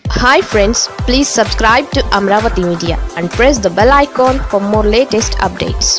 Hi friends, please subscribe to Amaravathi Media and press the bell icon for more latest updates.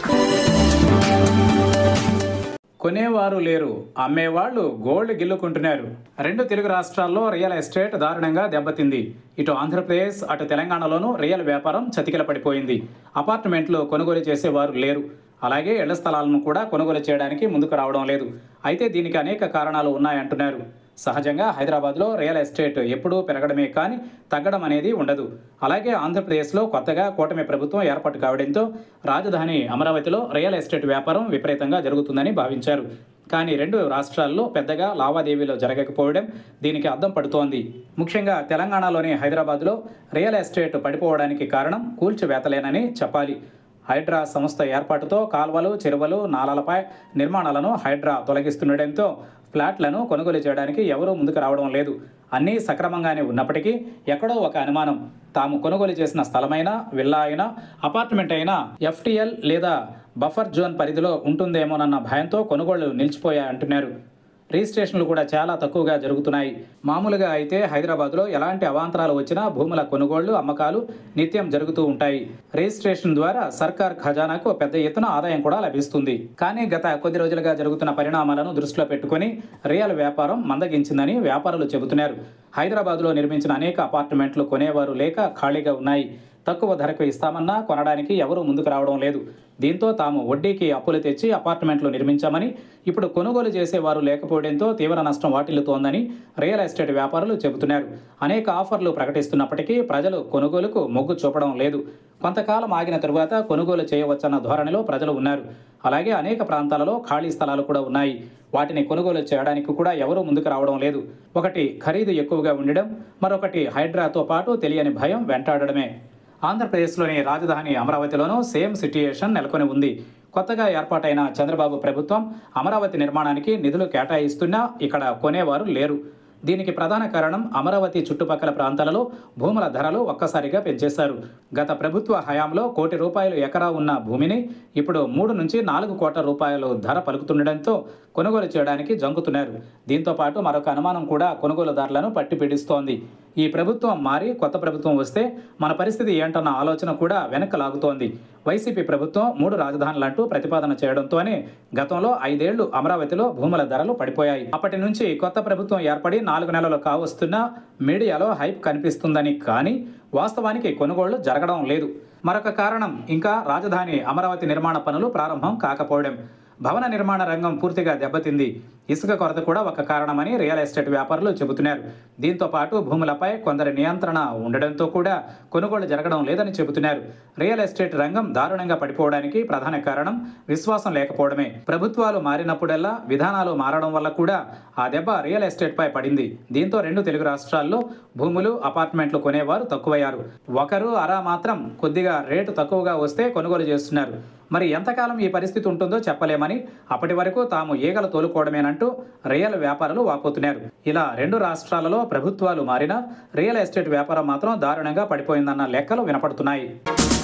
కొనేవారు లేరు, అమ్మేవాళ్ళు gold గిల్లుకుంటున్నారు. రెండు తెలుగు రాష్ట్రాల్లో real estate దారుణంగా దెబ్బతింది. ఇటు ఆంధ్రప్రదేశ్ అటు తెలంగాణలోనూ రియల్ వ్యాపారం చతికిల పడిపోయింది. అపార్ట్మెంట్లు కొనుగోలు చేసేవారు లేరు. అలాగే ఇళ్ల స్థలాలను కూడా కొనుగోలు చేయడానికి ముందుకు రావడం లేదు. అయితే దీనికి అనేక కారణాలు ఉన్నాయంటున్నారు. సహజంగా హైదరాబాద్లో రియల్ ఎస్టేట్ ఎప్పుడూ పెరగడమే కానీ తగ్గడం అనేది ఉండదు. అలాగే ఆంధ్రప్రదేశ్లో కొత్తగా కూటమి ప్రభుత్వం ఏర్పాటు కావడంతో రాజధాని అమరావతిలో రియల్ ఎస్టేట్ వ్యాపారం విపరీతంగా జరుగుతుందని భావించారు. కానీ రెండు రాష్ట్రాల్లో పెద్దగా లావాదేవీలు జరగకపోవడం దీనికి అద్దం పడుతోంది. ముఖ్యంగా తెలంగాణలోని హైదరాబాద్లో రియల్ ఎస్టేట్ పడిపోవడానికి కారణం కూల్చివేతలేనని చెప్పాలి. హైడ్రా సంస్థ ఏర్పాటుతో కాల్వలు, చెరువులు, నాలాలపై నిర్మాణాలను హైడ్రా తొలగిస్తుండటంతో ఫ్లాట్లను కొనుగోలు చేయడానికి ఎవరూ ముందుకు రావడం లేదు. అన్నీ సక్రమంగానే ఉన్నప్పటికీ ఎక్కడో ఒక అనుమానం. తాము కొనుగోలు చేసిన స్థలమైనా, విల్లా అయినా, అపార్ట్మెంట్ అయినా ఎఫ్టీఎల్ లేదా బఫర్ జోన్ పరిధిలో ఉంటుందేమోనన్న భయంతో కొనుగోళ్లు నిలిచిపోయాయంటున్నారు. రిజిస్ట్రేషన్లు కూడా చాలా తక్కువగా జరుగుతున్నాయి. మామూలుగా అయితే హైదరాబాద్లో ఎలాంటి అవాంతరాలు వచ్చినా భూముల కొనుగోళ్లు, అమ్మకాలు నిత్యం జరుగుతూ ఉంటాయి. రిజిస్ట్రేషన్ ద్వారా సర్కార్ ఖజానాకు పెద్ద ఎత్తున ఆదాయం కూడా లభిస్తుంది. కానీ గత కొద్ది రోజులుగా జరుగుతున్న పరిణామాలను దృష్టిలో పెట్టుకుని రియల్ వ్యాపారం మందగించిందని వ్యాపారులు చెబుతున్నారు. హైదరాబాద్లో నిర్మించిన అనేక అపార్ట్మెంట్లు కొనేవారు లేక ఖాళీగా ఉన్నాయి. తక్కువ ధరకు ఇస్తామన్నా కొనడానికి ఎవరూ ముందుకు రావడం లేదు. దీంతో తాము వడ్డీకి అప్పులు తెచ్చి అపార్ట్మెంట్లు నిర్మించామని, ఇప్పుడు కొనుగోలు చేసేవారు లేకపోవడంతో తీవ్ర నష్టం వాటిల్లుతోందని రియల్ ఎస్టేట్ వ్యాపారులు చెబుతున్నారు. అనేక ఆఫర్లు ప్రకటిస్తున్నప్పటికీ ప్రజలు కొనుగోలుకు మొగ్గు చూపడం లేదు. కొంతకాలం ఆగిన తరువాత కొనుగోలు చేయవచ్చన్న ధోరణిలో ప్రజలు ఉన్నారు. అలాగే అనేక ప్రాంతాలలో ఖాళీ స్థలాలు కూడా ఉన్నాయి. వాటిని కొనుగోలు చేయడానికి కూడా ఎవరూ ముందుకు రావడం లేదు. ఒకటి ఖరీదు ఎక్కువగా ఉండడం, మరొకటి హైడ్రాతో పాటు తెలియని భయం వెంటాడడమే. ఆంధ్రప్రదేశ్లోని రాజధాని అమరావతిలోనూ సేమ్ సిట్యుయేషన్ నెలకొని ఉంది. కొత్తగా ఏర్పాటైన చంద్రబాబు ప్రభుత్వం అమరావతి నిర్మాణానికి నిధులు కేటాయిస్తున్నా ఇక్కడ కొనేవారు లేరు. దీనికి ప్రధాన కారణం అమరావతి చుట్టుపక్కల ప్రాంతాలలో భూముల ధరలు ఒక్కసారిగా పెంచేశారు. గత ప్రభుత్వ హయాంలో ₹1,00,00,000 ఎకరా ఉన్న భూమిని ఇప్పుడు 3 నుంచి 4 కోట్ల రూపాయలు ధర పలుకుతుండటంతో కొనుగోలు చేయడానికి జంకుతున్నారు. దీంతో పాటు మరొక అనుమానం కూడా కొనుగోలుదారులను పట్టి పీడిస్తోంది. ఈ ప్రభుత్వం మారి కొత్త ప్రభుత్వం వస్తే మన పరిస్థితి ఏంటన్న ఆలోచన కూడా వెనక్కి లాగుతోంది. వైసీపీ ప్రభుత్వం 3 రాజధానులంటూ ప్రతిపాదన చేయడంతోనే గతంలో 5 ఏళ్లు అమరావతిలో భూముల ధరలు పడిపోయాయి. అప్పటి నుంచి కొత్త ప్రభుత్వం ఏర్పడి 4 నెలలు కావస్తున్నా మీడియాలో హైప్ కనిపిస్తుందని, కానీ వాస్తవానికి కొనుగోళ్లు జరగడం లేదు. మరొక కారణం ఇంకా రాజధాని అమరావతి నిర్మాణ పనులు ప్రారంభం కాకపోవడం. భవన నిర్మాణ రంగం పూర్తిగా దెబ్బతింది. ఇసుక కొరత కూడా ఒక కారణమని రియల్ ఎస్టేట్ వ్యాపారులు చెబుతున్నారు. దీంతో పాటు భూములపై కొందరి నియంత్రణ ఉండడంతో కూడా కొనుగోలు జరగడం లేదని చెబుతున్నారు. రియల్ ఎస్టేట్ రంగం దారుణంగా పడిపోవడానికి ప్రధాన కారణం విశ్వాసం లేకపోవడమే. ప్రభుత్వాలు మారినప్పుడల్లా విధానాలు మారడం వల్ల కూడా ఆ దెబ్బ రియల్ ఎస్టేట్ పై పడింది. దీంతో రెండు తెలుగు రాష్ట్రాల్లో భూములు, అపార్ట్మెంట్లు కొనేవారు తక్కువయ్యారు. ఒకరు అరా మాత్రం కొద్దిగా రేటు తక్కువగా వస్తే కొనుగోలు చేస్తున్నారు. మరి ఎంతకాలం ఈ పరిస్థితి ఉంటుందో చెప్పలేమని, అప్పటి వరకు తాము ఈగలు తోలుకోవడమేనంటూ రియల్ వ్యాపారులు వాపోతున్నారు. ఇలా రెండు రాష్ట్రాలలో ప్రభుత్వాలు మారినా రియల్ ఎస్టేట్ వ్యాపారం మాత్రం దారుణంగా పడిపోయిందన్న లెక్కలు వినపడుతున్నాయి.